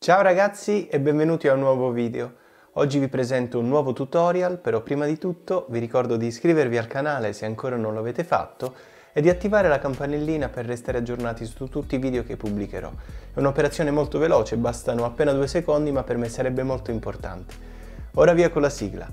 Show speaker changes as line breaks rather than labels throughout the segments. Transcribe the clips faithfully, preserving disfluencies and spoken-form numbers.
Ciao ragazzi e benvenuti a un nuovo video. Oggi vi presento un nuovo tutorial, però prima di tutto vi ricordo di iscrivervi al canale se ancora non lo avete fatto e di attivare la campanellina per restare aggiornati su tutti i video che pubblicherò. È un'operazione molto veloce, bastano appena due secondi, ma per me sarebbe molto importante. Ora via con la sigla.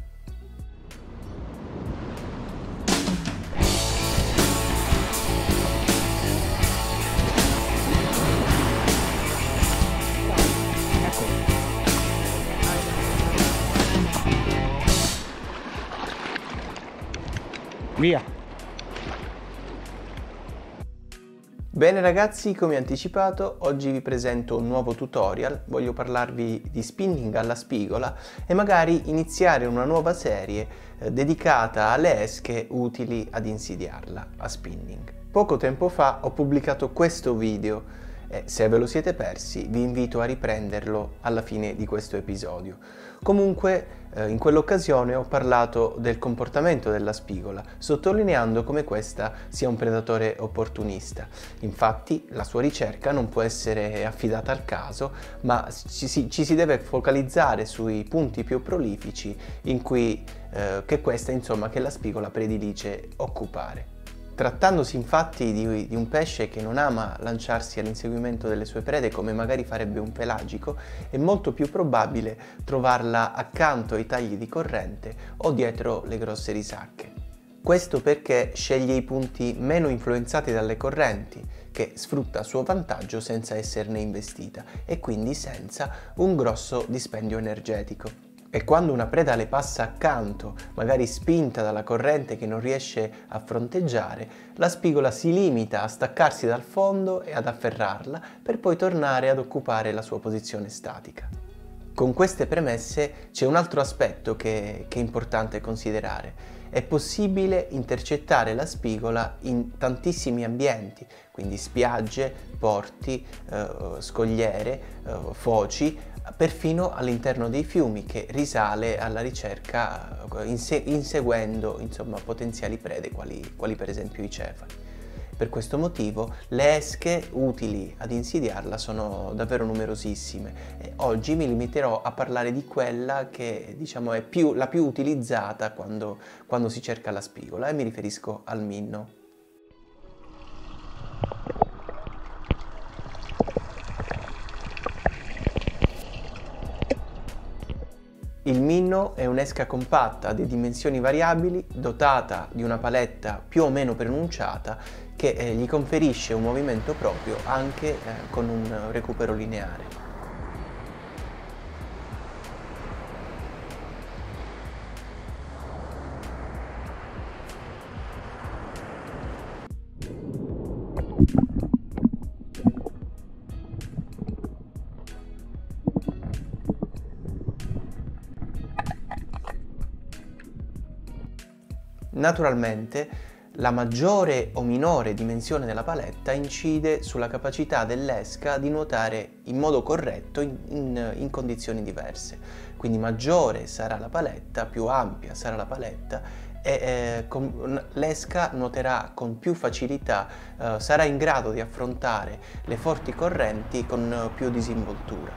Via!
Bene ragazzi, come anticipato, oggi vi presento un nuovo tutorial. Voglio parlarvi di spinning alla spigola e magari iniziare una nuova serie eh, dedicata alle esche utili ad insidiarla a spinning. Poco tempo fa ho pubblicato questo video e se ve lo siete persi vi invito a riprenderlo alla fine di questo episodio. Comunque eh, in quell'occasione ho parlato del comportamento della spigola, sottolineando come questa sia un predatore opportunista. Infatti la sua ricerca non può essere affidata al caso, ma ci si, ci si deve focalizzare sui punti più prolifici in cui eh, che questa, insomma, che la spigola predilige occupare. Trattandosi infatti di, di un pesce che non ama lanciarsi all'inseguimento delle sue prede come magari farebbe un pelagico, è molto più probabile trovarla accanto ai tagli di corrente o dietro le grosse risacche. Questo perché sceglie i punti meno influenzati dalle correnti, che sfrutta a suo vantaggio senza esserne investita e quindi senza un grosso dispendio energetico. E quando una preda le passa accanto, magari spinta dalla corrente che non riesce a fronteggiare, la spigola si limita a staccarsi dal fondo e ad afferrarla per poi tornare ad occupare la sua posizione statica. Con queste premesse c'è un altro aspetto che, che è importante considerare. È possibile intercettare la spigola in tantissimi ambienti, quindi spiagge, porti, eh, scogliere, eh, foci, perfino all'interno dei fiumi, che risale alla ricerca inse inseguendo insomma, potenziali prede quali, quali per esempio i cefali. Per questo motivo le esche utili ad insidiarla sono davvero numerosissime e oggi mi limiterò a parlare di quella che diciamo è più, la più utilizzata quando, quando si cerca la spigola, e mi riferisco al minno. Il minno è un'esca compatta di dimensioni variabili, dotata di una paletta più o meno pronunciata che eh, gli conferisce un movimento proprio anche eh, con un recupero lineare. Naturalmente, la maggiore o minore dimensione della paletta incide sulla capacità dell'esca di nuotare in modo corretto in, in, in condizioni diverse. Quindi maggiore sarà la paletta, più ampia sarà la paletta e eh, l'esca nuoterà con più facilità, eh, sarà in grado di affrontare le forti correnti con eh, più disinvoltura.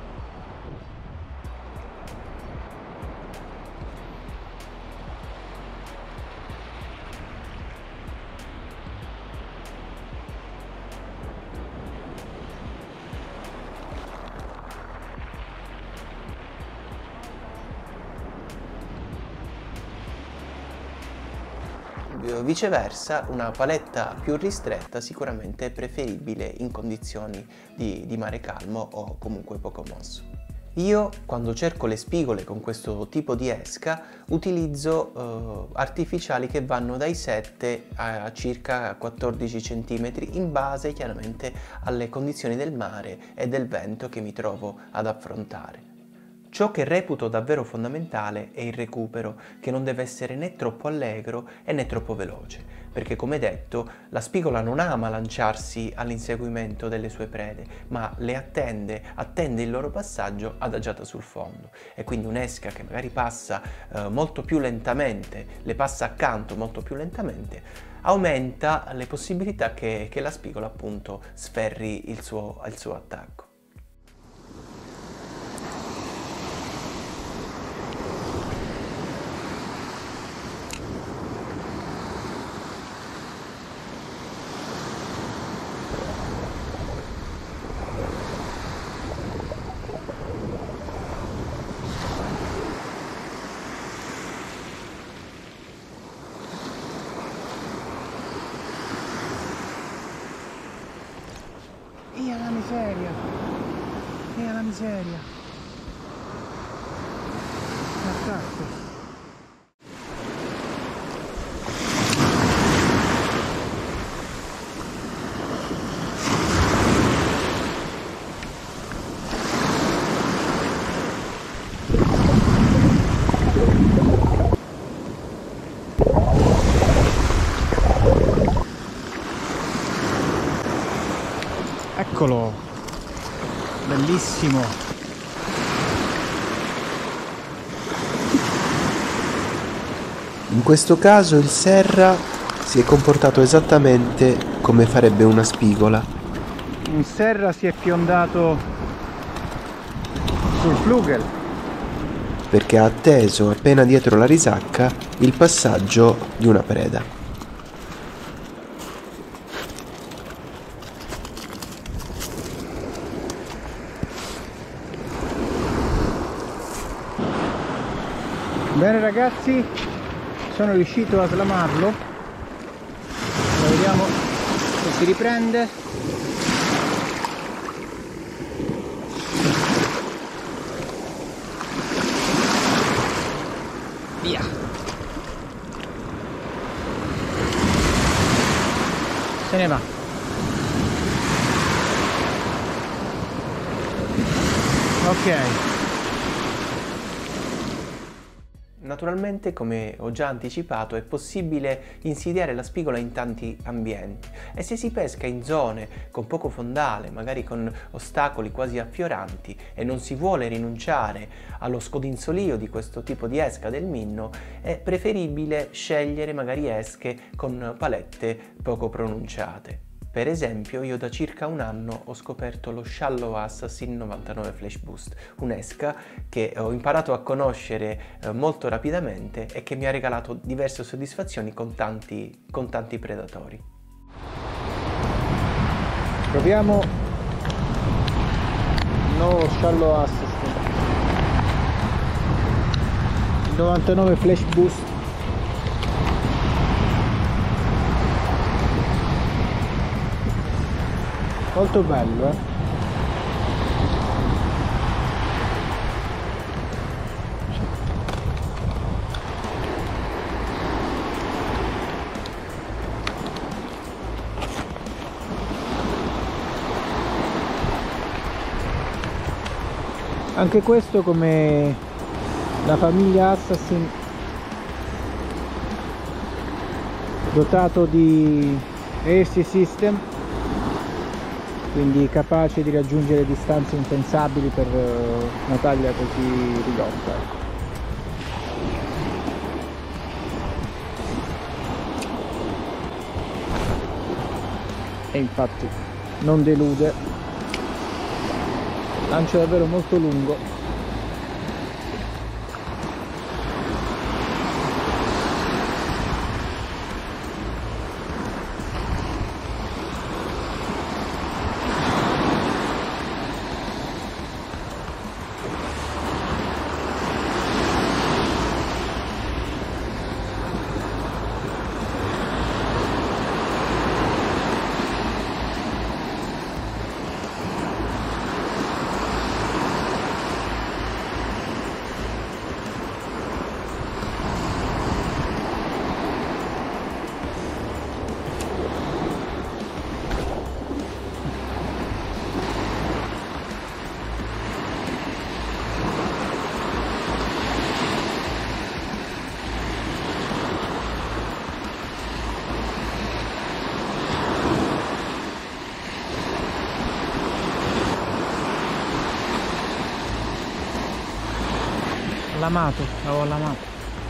Viceversa, una paletta più ristretta sicuramente è preferibile in condizioni di, di mare calmo o comunque poco mosso. Io, quando cerco le spigole con questo tipo di esca, utilizzo eh, artificiali che vanno dai sette a circa quattordici centimetri, in base chiaramente alle condizioni del mare e del vento che mi trovo ad affrontare. Ciò che reputo davvero fondamentale è il recupero, che non deve essere né troppo allegro e né troppo veloce, perché come detto la spigola non ama lanciarsi all'inseguimento delle sue prede, ma le attende, attende il loro passaggio adagiata sul fondo, e quindi un'esca che magari passa eh, molto più lentamente, le passa accanto molto più lentamente, aumenta le possibilità che, che la spigola appunto sferri il suo, il suo attacco.
miseria. Attacco. Eccolo, bellissimo.
In questo caso il Serra si è comportato esattamente come farebbe una spigola.
Un Serra si è fiondato sul flugel,
perché ha atteso appena dietro la risacca il passaggio di una preda.
Bene ragazzi, sono riuscito a slamarlo. Ora vediamo se si riprende. Via. Se ne va. Ok.
Naturalmente, come ho già anticipato, è possibile insidiare la spigola in tanti ambienti e se si pesca in zone con poco fondale, magari con ostacoli quasi affioranti e non si vuole rinunciare allo scodinzolio di questo tipo di esca del Minno, è preferibile scegliere magari esche con palette poco pronunciate. Per esempio, io da circa un anno ho scoperto lo Shallow Assassin novantanove Flash Boost, un'esca che ho imparato a conoscere eh, molto rapidamente e che mi ha regalato diverse soddisfazioni con tanti, con tanti predatori.
Proviamo il nuovo Shallow Assassin, il novantanove Flash Boost. Molto bello, eh? Anche questo, come la famiglia Assassin, dotato di A C System, quindi capace di raggiungere distanze impensabili per una taglia così ridotta. E infatti non delude, lancio davvero molto lungo. Lamato, l'avevo lamato.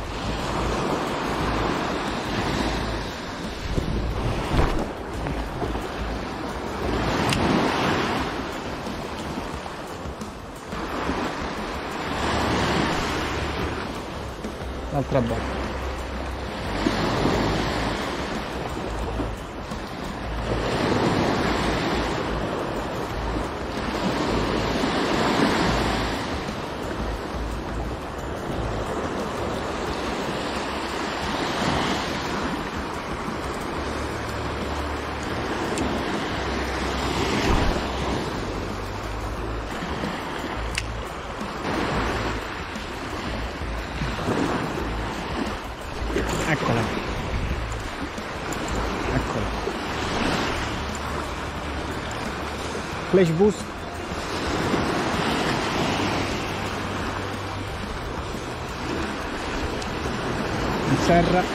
L'altra botta. flash boost, in serra,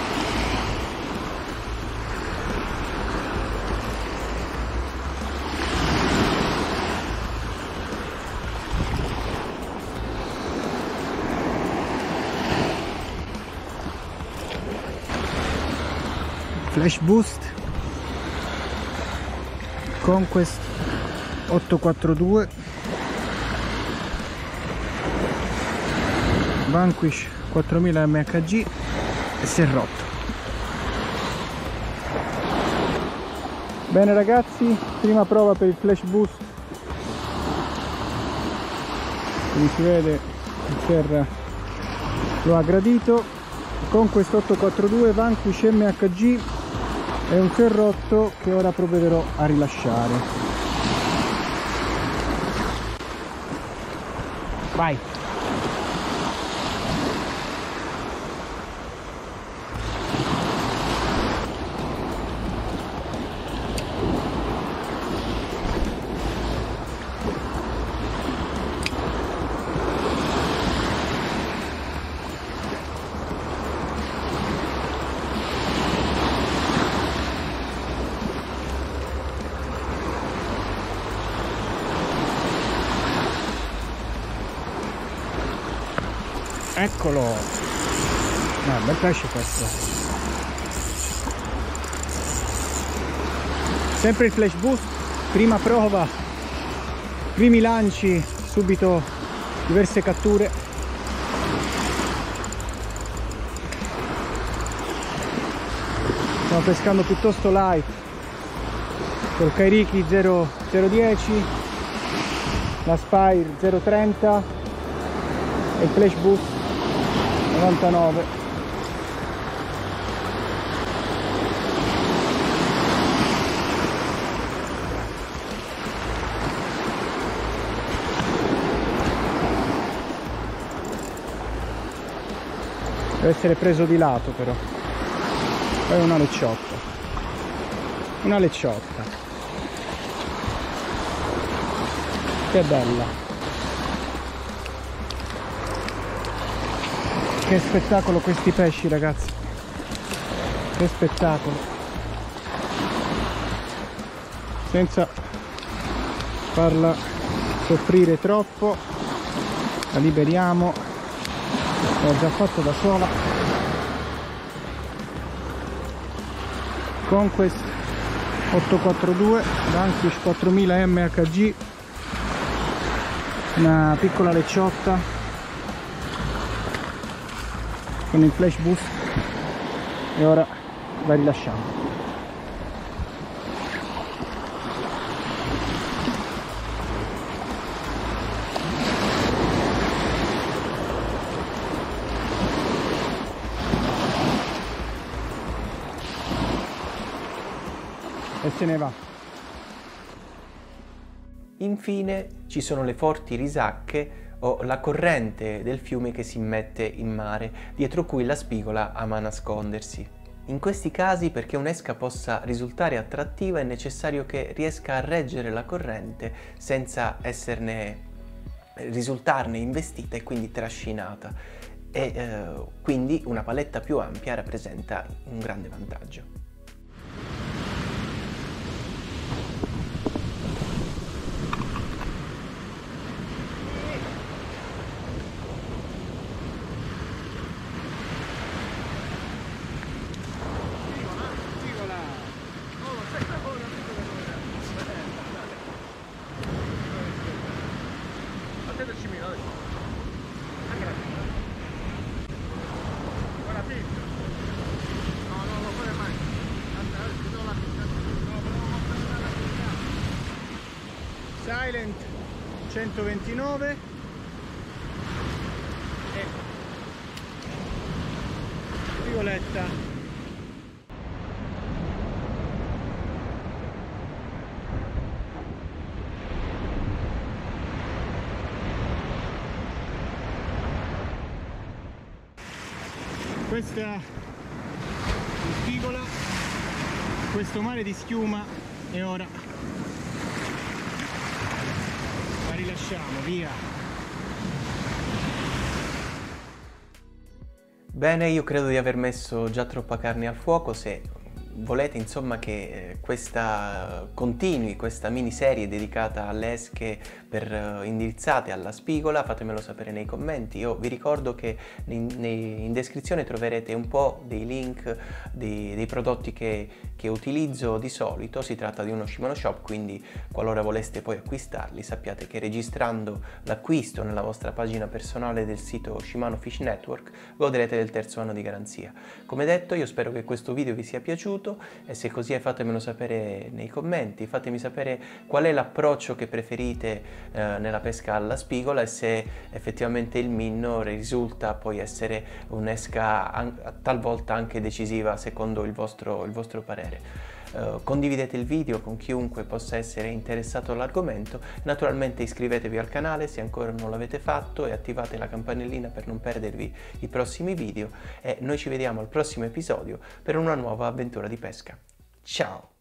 flash boost, Conquest ottocentoquarantadue, Vanquish quattromila mhg e si è rotto. Bene ragazzi, prima prova per il flash boost, come si vede il serra lo ha gradito. Conquest ottocentoquarantadue, Vanquish mhg è un serrotto che ora provvederò a rilasciare. Vai! Eccolo! No, bel pesce questo. Sempre il flash boost, prima prova, primi lanci, subito diverse catture. Stiamo pescando piuttosto light col Kairiki zero zero dieci, la Spire zero trenta e il flash boost novantanove. Deve essere preso di lato però. Poi una lecciotta. Una lecciotta. Che bella. Che spettacolo questi pesci ragazzi, che spettacolo, senza farla soffrire troppo, la liberiamo, l'ho già fatto da sola. Conquest ottocentoquarantadue, Vanquish quattromila mhg, una piccola lecciotta con il flash boost e ora la rilasciamo. E se ne va.
Infine ci sono le forti risacche o la corrente del fiume che si immette in mare, dietro cui la spigola ama nascondersi. In questi casi, perché un'esca possa risultare attrattiva, è necessario che riesca a reggere la corrente senza esserne, risultarne investita e quindi trascinata. E eh, quindi una paletta più ampia rappresenta un grande vantaggio.
Silent centoventinove e Violetta questa spigola, questo mare di schiuma e ora lasciamo, via.
Bene, io credo di aver messo già troppa carne al fuoco. Se volete insomma che questa continui, questa miniserie dedicata alle esche per, indirizzate alla spigola, fatemelo sapere nei commenti. Io vi ricordo che in, in descrizione troverete un po' dei link dei, dei prodotti che, che utilizzo di solito. Si tratta di uno Shimano Shop, quindi qualora voleste poi acquistarli sappiate che registrando l'acquisto nella vostra pagina personale del sito Shimano Fish Network godrete del terzo anno di garanzia. Come detto, io spero che questo video vi sia piaciuto, e se così è fatemelo sapere nei commenti. Fatemi sapere qual è l'approccio che preferite eh, nella pesca alla spigola e se effettivamente il minno risulta poi essere un'esca an- talvolta anche decisiva secondo il vostro, il vostro parere. Uh, condividete il video con chiunque possa essere interessato all'argomento. Naturalmente iscrivetevi al canale se ancora non l'avete fatto e attivate la campanellina per non perdervi i prossimi video, e noi ci vediamo al prossimo episodio per una nuova avventura di pesca. Ciao!